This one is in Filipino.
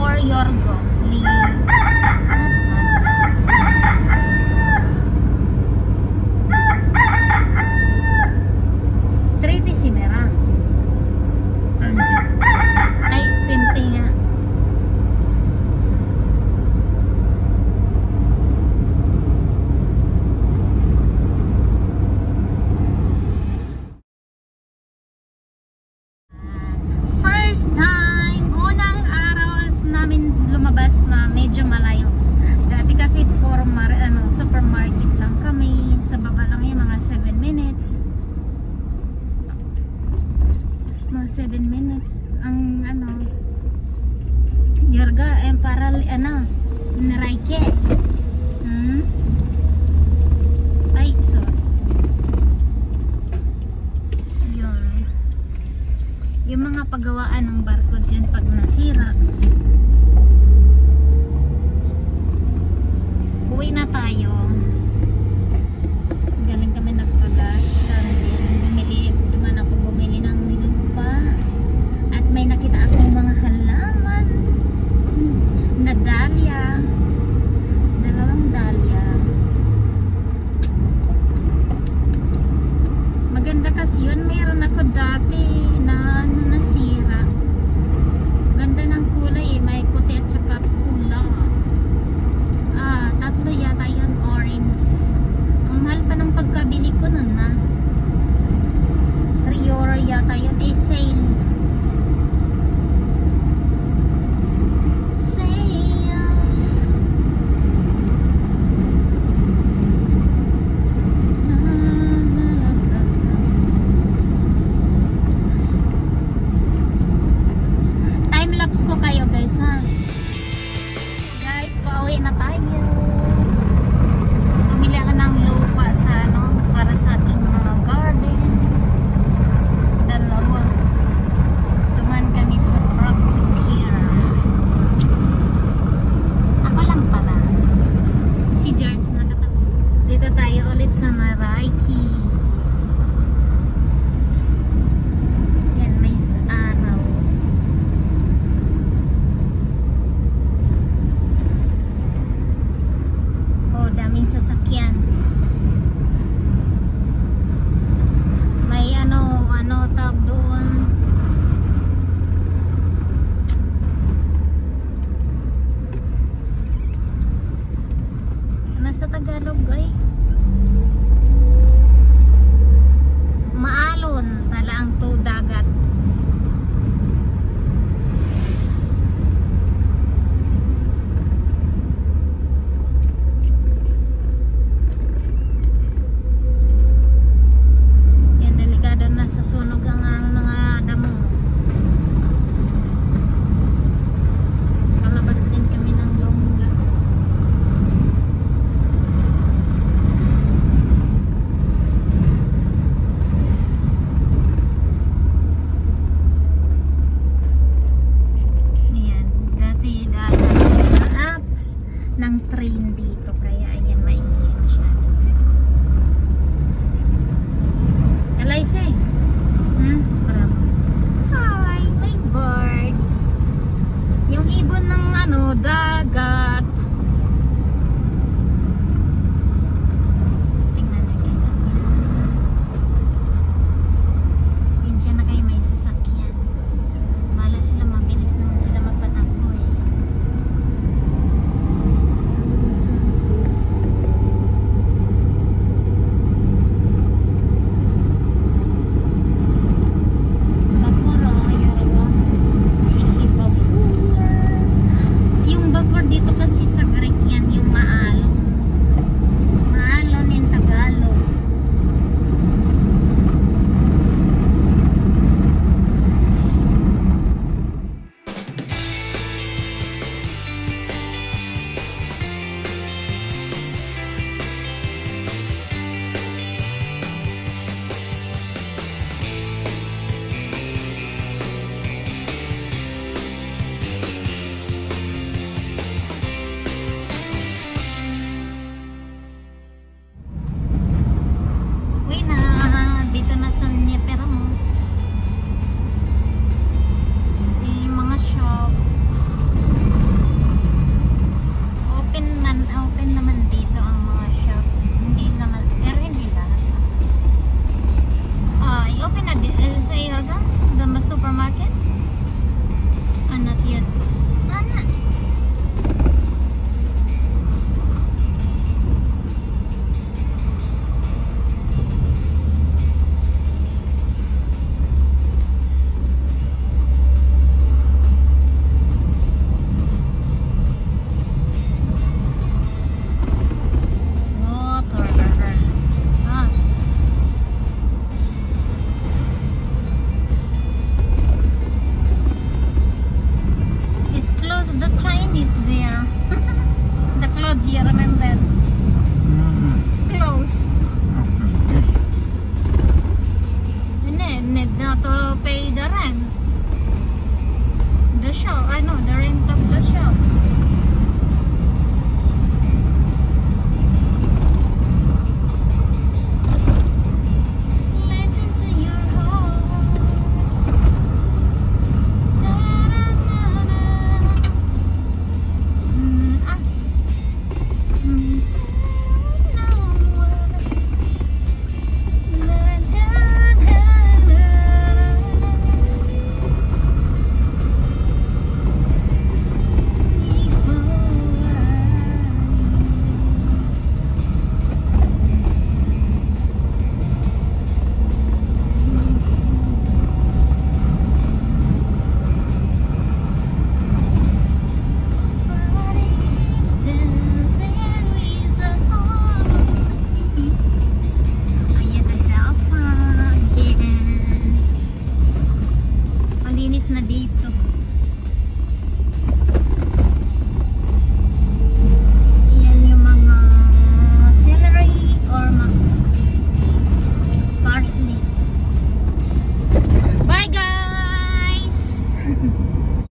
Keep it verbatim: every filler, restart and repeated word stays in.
for Yorgo. Lee. Triti si Mera. Ay, Pimpi nga. First time, unang araw namin lumabas na medyo malayo. Dati kasi for mar ano, supermarket lang kami. Sa baba lang yung mga seven minutes. Mga seven minutes. Ang ano, Yorga, eh, para ano, Naraike. Hmm? Ay, sorry. Yun. Yung mga paggawaan ng barko dyan pag nasira. Uwi na tayo. Galing kami nagpagas. Bumili, duman ako bumili ng lupa. At may nakita akong mga halaman na dahlia. Dalawang dahlia. Maganda kasi yun. Meron ako dati na ano, nasira. Ganda ng kulay eh. May puti at saka pula. Ah, tatlo yata yun, orange. Ang mahal pa ng pagkabili ko nun na. three euro yata yun. Eh, sale. Ko kayo guys ha. Guys, pauwi na tayo. Bumili ako ng lupa sa ano, para sa ating mga garden. Dalawa. Tuman kami sa Rockwood here. Ako lang pala. Si George nakatawa. Dito tayo ulit sa Naraiki. Yan, may araw. Daming sasakyan. May ano, ano tawag doon. Nasa Tagalog ay maalon pala ang to dagat. Sunog ang, ang mga damo. Kalabas din kami ng longga. Ayan, dati dati ng apps ng train dito, kaya ayan, maingay masyado. Kalaysay. Hi, may birds. Yung ibon ng ano, dagat. Tingnan natin. Sinsya na kayo, may sasakyan. Mala sila, mabilis naman sila magpatakbo eh. So, so, so, so. Dito kasi sa Greek yan yung maalon. Maalon in Tagalog. is there. The clothes, you remember? Mm-hmm. Clothes. After this. Need, need not to pay the rent. The show, I know, the rent of the show.